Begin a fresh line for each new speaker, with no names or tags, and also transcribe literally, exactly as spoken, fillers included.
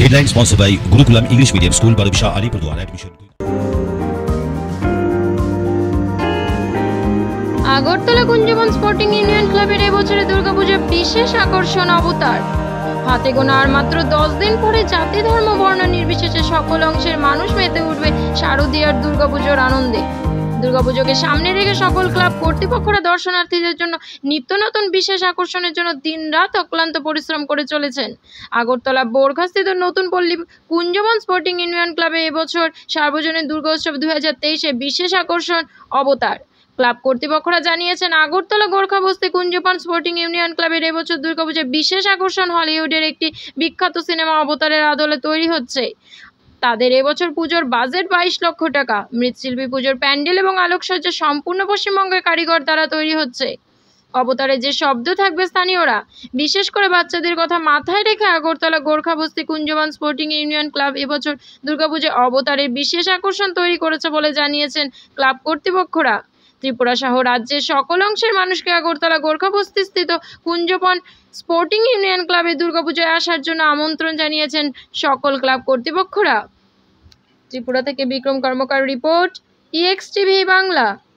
Headline sponsored by Gurukulam English Medium School, Barabisha, Alipurduar. Admission.
Agartala Kunjaban sporting union ক্লাবের এবছরের দুর্গাপূজার বিশেষ আকর্ষণ অবতার। হাতে গোনা আর মাত্র দশ দিন পরে জাতি ধর্ম বর্ণ নির্বিশেষে সকল অংশের মানুষ মেতে উঠবে শারদীয়ার দুর্গাপুজোর আনন্দে। দুর্গাপুজোকে সামনে রেখে সকল ক্লাব কর্তৃপক্ষরা দর্শনার্থীদের জন্য নিত্য নতুন বিশেষ আকর্ষণের জন্য দিন রাত অক্লান্ত পরিশ্রম করে চলেছেন। আগরতলা বোরখাস্থিত নতুন পল্লী কুঞ্জবন স্পোর্টিং ইউনিয়ন ক্লাবে এবছর সার্বজনীন দুর্গোৎসব দুই হাজার তেইশে বিশেষ আকর্ষণ অবতার। ক্লাব কর্তৃপক্ষরা জানিয়েছেন, আগরতলা গোর্খাবস্তি কুঞ্জবন স্পোর্টিং ইউনিয়ন ক্লাবের এবছর দুর্গাপূজার বিশেষ আকর্ষণ হলিউডের একটি বিখ্যাত সিনেমা অবতারের আদলে তৈরি হচ্ছে। তাদের এবছর পুজোর বাজেট বাইশ লক্ষ টাকা। মৃৎশিল্পী পুজোর প্যান্ডেল এবং আলোকসজ্জা সম্পূর্ণ পশ্চিমবঙ্গের কারিগর দ্বারা তৈরি হচ্ছে। অবতারে যে শব্দ থাকবে স্থানীয়রা, বিশেষ করে বাচ্চাদের কথা মাথায় রেখে Agartala Gorkhabasti Kunjaban sporting union club এবছর দুর্গাপূজায় অবতারের বিশেষ আকর্ষণ তৈরি করেছে বলে জানিয়েছেন ক্লাব কর্তৃপক্ষরা। ত্রিপুরা সহ রাজ্যের সকল অংশের মানুষকে আগরতলা গোর্খাবস্তি স্থিত কুঞ্জবন স্পোর্টিং ইউনিয়ন ক্লাবে দুর্গাপূজায় আসার জন্য আমন্ত্রণ জানিয়েছেন সকল ক্লাব কর্তৃপক্ষরা। ত্রিপুরা থেকে Bikram Karmakar report, EX TV Bangla.